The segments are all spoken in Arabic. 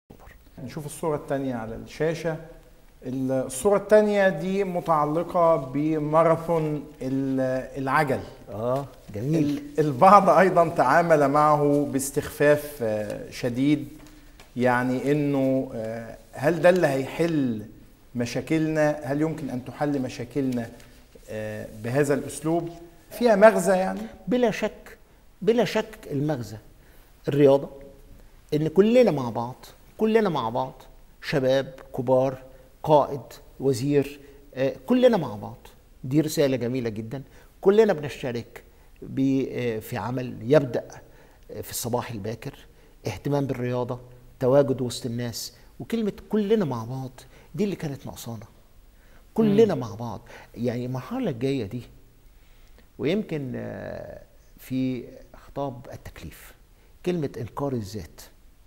نشوف الصورة الثانية على الشاشة. الصورة الثانية دي متعلقة بماراثون العجل. جميل. البعض أيضا تعامل معه باستخفاف شديد، يعني إنه هل ده اللي هيحل مشاكلنا؟ هل يمكن أن تحل مشاكلنا بهذا الأسلوب؟ فيها مغزى يعني؟ بلا شك، بلا شك المغزى الرياضة، إن كلنا مع بعض شباب كبار، قائد، وزير، كلنا مع بعض. دي رسالة جميلة جدا. كلنا بنشترك في عمل يبدأ في الصباح الباكر، اهتمام بالرياضة، تواجد وسط الناس، وكلمة كلنا مع بعض دي اللي كانت ناقصانا. كلنا مع بعض. يعني المرحلة الجاية دي، ويمكن في خطاب التكليف كلمة إنكار الذات،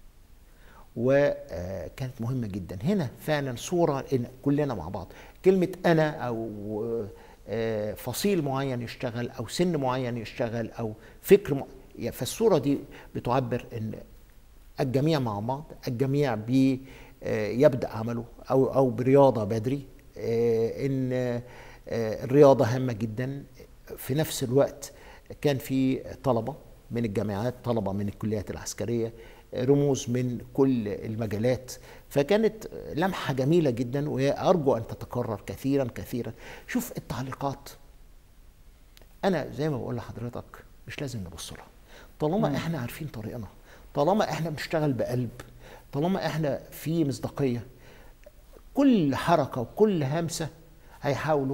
وكانت مهمة جدا. هنا فعلا صورة إن كلنا مع بعض. كلمة أنا أو فصيل معين يشتغل أو سن معين يشتغل أو فكر فالصورة دي بتعبر إن الجميع مع بعض، الجميع يبدأ عمله أو برياضة بدري. إن الرياضة هامة جدا. في نفس الوقت كان في طلبة من الجامعات، طلبة من الكليات العسكرية، رموز من كل المجالات، فكانت لمحة جميلة جدا، وأرجو أن تتكرر كثيرا كثيرا. شوف التعليقات، أنا زي ما بقول لحضرتك مش لازم نبص لها طالما احنا عارفين طريقنا، طالما احنا بنشتغل بقلب، طالما احنا في مصداقية. كل حركة وكل همسة هيحاولوا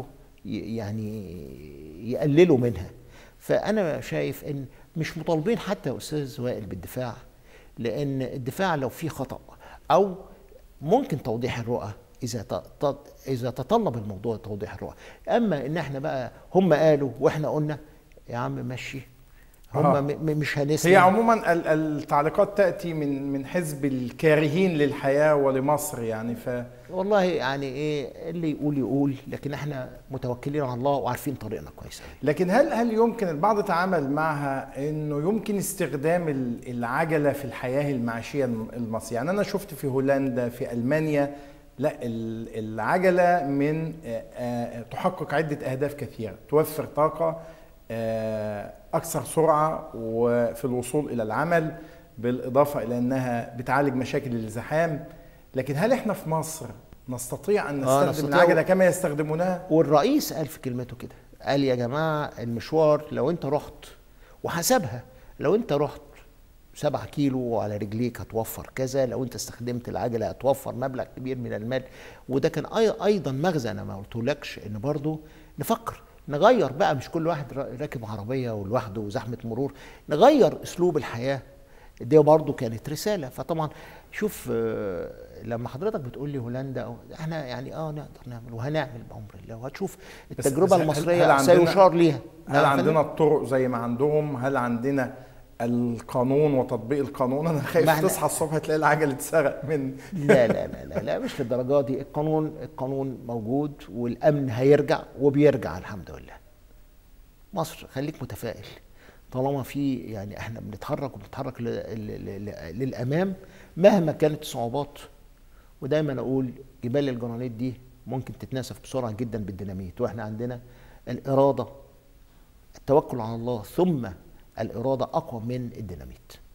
يعني يقللوا منها. فأنا شايف إن مش مطالبين حتى يا أستاذ وائل بالدفاع، لأن الدفاع لو فيه خطأ أو ممكن توضيح الرؤى إذا تطلب الموضوع توضيح الرؤى. أما إن احنا بقى هم قالوا وإحنا قلنا، يا عم ماشي، هم مش هنسمع. هي عموما التعليقات تأتي من حزب الكارهين للحياة ولمصر يعني. والله يعني ايه اللي يقول، لكن احنا متوكلين على الله وعارفين طريقنا كويس. لكن هل يمكن البعض تعامل معها انه يمكن استخدام العجلة في الحياة المعيشية المصرية؟ يعني انا شفت في هولندا، في ألمانيا، لا العجلة من تحقق عدة أهداف كثيرة، توفر طاقة، أكثر سرعة وفي الوصول إلى العمل، بالإضافة إلى أنها بتعالج مشاكل الزحام. لكن هل إحنا في مصر نستطيع أن نستخدم العجلة كما يستخدمونها؟ والرئيس قال في كلمته كده، قال يا جماعة المشوار لو أنت رحت وحسبها، لو أنت رحت 7 كيلو على رجليك هتوفر كذا، لو أنت استخدمت العجلة هتوفر مبلغ كبير من المال. وده كان أيضا مغزى، أنا ما قلتلكش إن برضو نفكر نغير بقى، مش كل واحد راكب عربية ولوحده وزحمة مرور، نغير أسلوب الحياة. دي برضو كانت رسالة. فطبعا شوف، لما حضرتك بتقول لي هولندا، احنا يعني نقدر نعمل وهنعمل بأمر الله، وهتشوف التجربة المصرية سيشار ليها. هل عندنا الطرق زي ما عندهم؟ هل عندنا القانون وتطبيق القانون؟ انا خايف تصحى الصبح تلاقي العجل اتسرق من لا لا لا لا لا، مش للدرجه دي. القانون موجود، والامن هيرجع وبيرجع الحمد لله. مصر خليك متفائل، طالما في يعني احنا بنتحرك للامام مهما كانت الصعوبات. ودايما اقول جبال الجرانيت دي ممكن تتناسف بسرعه جدا بالديناميت، واحنا عندنا الاراده، التوكل على الله ثم الإرادة أقوى من الديناميت.